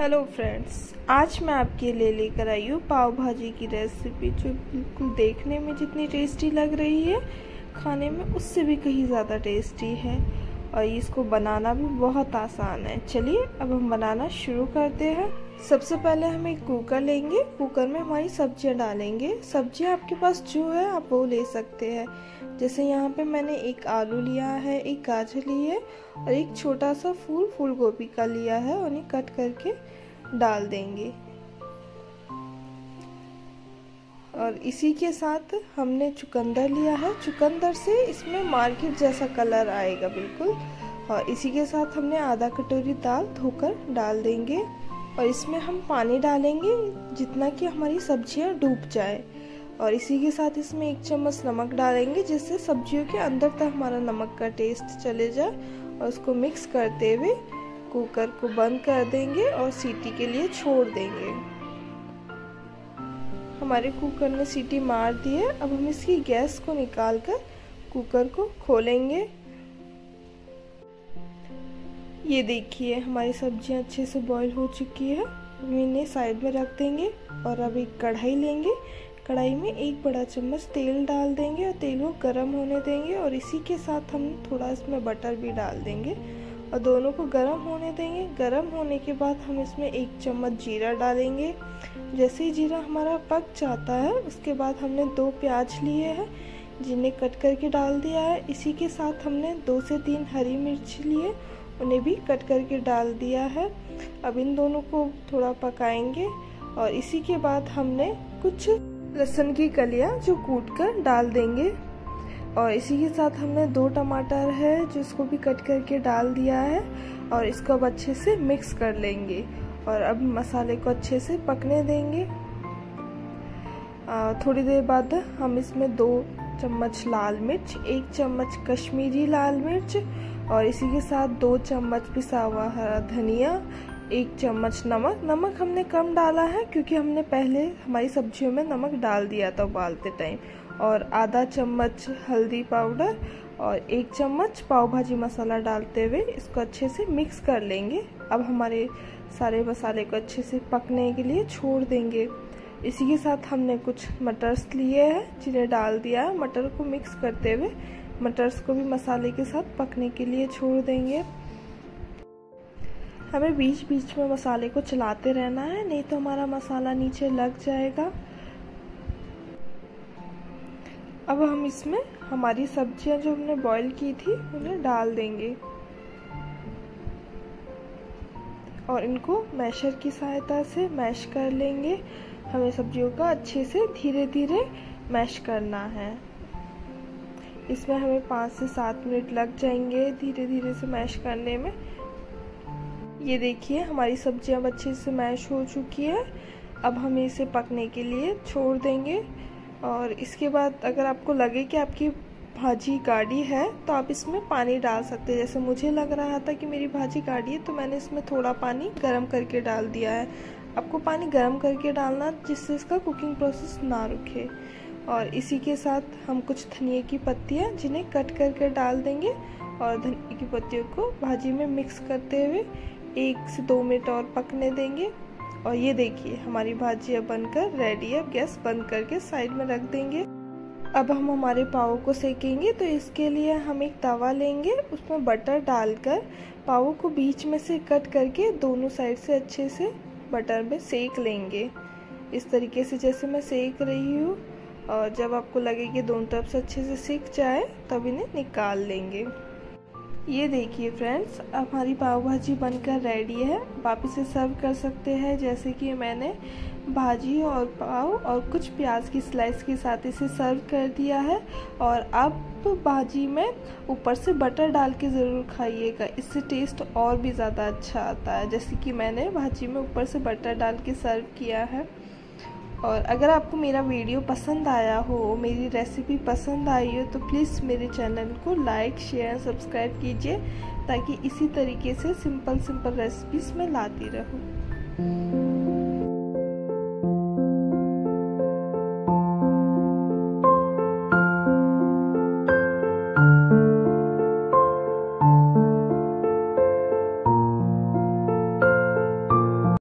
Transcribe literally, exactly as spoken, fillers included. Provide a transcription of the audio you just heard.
Hello friends, आज मैं आपके लिए लेकर आई हूँ पाव भाजी की रेसिपी, जो बिल्कुल देखने में जितनी टेस्टी लग रही है खाने में उससे भी कहीं ज़्यादा टेस्टी है। और इसको बनाना भी बहुत आसान है। चलिए अब हम बनाना शुरू करते हैं। सबसे पहले हम एक कुकर लेंगे। कुकर में हमारी सब्जियां डालेंगे। सब्जियां आपके पास जो है आप वो ले सकते हैं। जैसे यहाँ पे मैंने एक आलू लिया है, एक गाजर ली है और एक छोटा सा फूल फूल गोभी का लिया है। उन्हें कट करके डाल देंगे। और इसी के साथ हमने चुकंदर लिया है। चुकंदर से इसमें मार्केट जैसा कलर आएगा बिल्कुल। और इसी के साथ हमने आधा कटोरी दाल धोकर डाल देंगे। और इसमें हम पानी डालेंगे जितना कि हमारी सब्जियां डूब जाए। और इसी के साथ इसमें एक चम्मच नमक डालेंगे, जिससे सब्जियों के अंदर तक हमारा नमक का टेस्ट चले जाए। और उसको मिक्स करते हुए कुकर को बंद कर देंगे और सीटी के लिए छोड़ देंगे। हमारे कुकर ने सीटी मार दी है। अब हम इसकी गैस को निकालकर कुकर को खोलेंगे। ये देखिए हमारी सब्जियां अच्छे से बॉईल हो चुकी है। इन्हें साइड में रख देंगे और अब एक कढ़ाई लेंगे। कढ़ाई में एक बड़ा चम्मच तेल डाल देंगे और तेल को गर्म होने देंगे। और इसी के साथ हम थोड़ा इसमें बटर भी डाल देंगे और दोनों को गर्म होने देंगे। गर्म होने के बाद हम इसमें एक चम्मच जीरा डालेंगे। जैसे ही जीरा हमारा पक जाता है उसके बाद हमने दो प्याज लिए हैं, जिन्हें कट करके डाल दिया है। इसी के साथ हमने दो से तीन हरी मिर्च लिए, उन्हें भी कट करके डाल दिया है। अब इन दोनों को थोड़ा पकाएंगे। और इसी के बाद हमने कुछ लहसुन की कलियां जो कूट कर डाल देंगे। और इसी के साथ हमने दो टमाटर है जिसको भी कट करके डाल दिया है। और इसको अब अच्छे से मिक्स कर लेंगे। और अब मसाले को अच्छे से पकने देंगे। आ, थोड़ी देर बाद हम इसमें दो चम्मच लाल मिर्च, एक चम्मच कश्मीरी लाल मिर्च और इसी के साथ दो चम्मच पिसा हुआ हरा धनिया, एक चम्मच नमक। नमक हमने कम डाला है क्योंकि हमने पहले हमारी सब्जियों में नमक डाल दिया था उबालते टाइम। और आधा चम्मच हल्दी पाउडर और एक चम्मच पाव भाजी मसाला डालते हुए इसको अच्छे से मिक्स कर लेंगे। अब हमारे सारे मसाले को अच्छे से पकने के लिए छोड़ देंगे। इसी के साथ हमने कुछ मटर्स लिए हैं जिन्हें डाल दिया है। मटर को मिक्स करते हुए मटर्स को भी मसाले के साथ पकने के लिए छोड़ देंगे। हमें बीच बीच में मसाले को चलाते रहना है, नहीं तो हमारा मसाला नीचे लग जाएगा। अब हम इसमें हमारी सब्जियां जो हमने बॉईल की थी उन्हें डाल देंगे और इनको मैशर की सहायता से मैश कर लेंगे। हमें सब्जियों का अच्छे से धीरे धीरे मैश करना है। इसमें हमें पाँच से सात मिनट लग जाएंगे धीरे धीरे से मैश करने में। ये देखिए हमारी सब्जियां अच्छे से मैश हो चुकी है। अब हम इसे पकने के लिए छोड़ देंगे। और इसके बाद अगर आपको लगे कि आपकी भाजी गाढ़ी है तो आप इसमें पानी डाल सकते हैं। जैसे मुझे लग रहा था कि मेरी भाजी गाढ़ी है तो मैंने इसमें थोड़ा पानी गर्म करके डाल दिया है। आपको पानी गर्म करके डालना जिससे इसका कुकिंग प्रोसेस ना रुके। और इसी के साथ हम कुछ धनिया की पत्तियां जिन्हें कट करके डाल देंगे और धनिया की पत्तियों को भाजी में मिक्स करते हुए एक से दो मिनट और पकने देंगे। और ये देखिए हमारी भाजी अब बनकर रेडी है। गैस बंद करके साइड में रख देंगे। अब हम हमारे पाव को सेकेंगे, तो इसके लिए हम एक तवा लेंगे, उसमें बटर डालकर पाव को बीच में से कट करके दोनों साइड से अच्छे से बटर में सेक लेंगे। इस तरीके से जैसे मैं सेक रही हूँ। और जब आपको लगे कि दोनों तरफ से अच्छे से सिक जाए तब इन्हें निकाल लेंगे। ये देखिए फ्रेंड्स हमारी पाव भाजी बनकर रेडी है। आप इसे सर्व कर सकते हैं जैसे कि मैंने भाजी और पाव और कुछ प्याज की स्लाइस के साथ इसे सर्व कर दिया है। और आप भाजी में ऊपर से बटर डाल के ज़रूर खाइएगा, इससे टेस्ट और भी ज़्यादा अच्छा आता है। जैसे कि मैंने भाजी में ऊपर से बटर डाल के सर्व किया है। और अगर आपको मेरा वीडियो पसंद आया हो, मेरी रेसिपी पसंद आई हो, तो प्लीज़ मेरे चैनल को लाइक शेयर सब्सक्राइब कीजिए, ताकि इसी तरीके से सिंपल सिंपल रेसिपीज़ मैं लाती रहूँ।